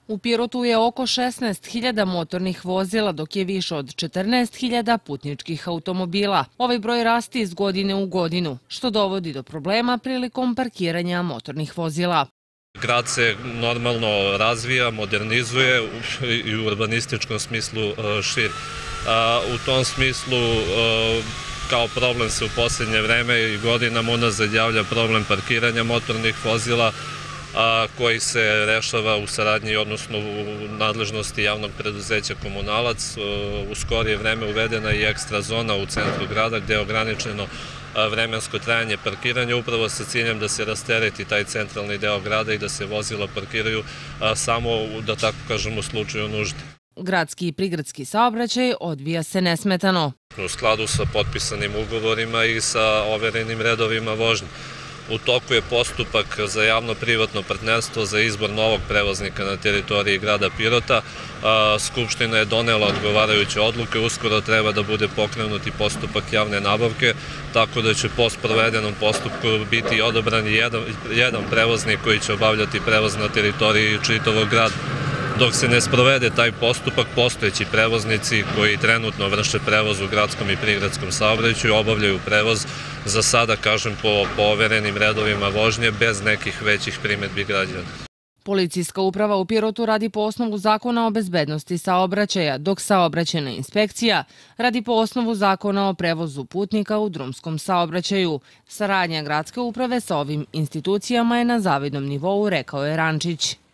U Pirotu je oko 16.000 motornih vozila, dok je više od 14.000 putničkih automobila. Ovaj broj raste iz godine u godinu, što dovodi do problema prilikom parkiranja motornih vozila. Grad se normalno razvija, modernizuje i u urbanističkom smislu širi. U tom smislu kao problem se u posljednje vreme i godinama unazad javlja problem parkiranja motornih vozila, koji se rešava u saradnji, odnosno u nadležnosti javnog preduzeća Komunalac. U skorije vreme uvedena je ekstra zona u centru grada gde je ograničeno vremensko trajanje parkiranja, upravo sa ciljem da se rastereti taj centralni deo grada i da se vozila parkiraju samo, da tako kažem, u slučaju nužde. Gradski i prigradski saobraćaj odvija se nesmetano. U skladu sa potpisanim ugovorima i sa overenim redovima vožnje. U toku je postupak za javno-privatno partnerstvo za izbor novog prevoznika na teritoriji grada Pirota. Skupština je donela odgovarajuće odluke, uskoro treba da bude pokrenut i postupak javne nabavke, tako da će po sprovedenom postupku biti odabran jedan prevoznik koji će obavljati prevoz na teritoriji čitavog grada. Dok se ne sprovede taj postupak, postojeći prevoznici koji trenutno vrše prevoz u gradskom i prigradskom saobraćaju obavljaju prevoz za sada, kažem, po overenim redovima vožnje bez nekih većih primedbi građana. Policijska uprava u Pirotu radi po osnovu Zakona o bezbednosti saobraćaja, dok saobraćajna inspekcija radi po osnovu Zakona o prevozu putnika u drumskom saobraćaju. Saradnja gradske uprave sa ovim institucijama je na zavidnom nivou, rekao je Rančić.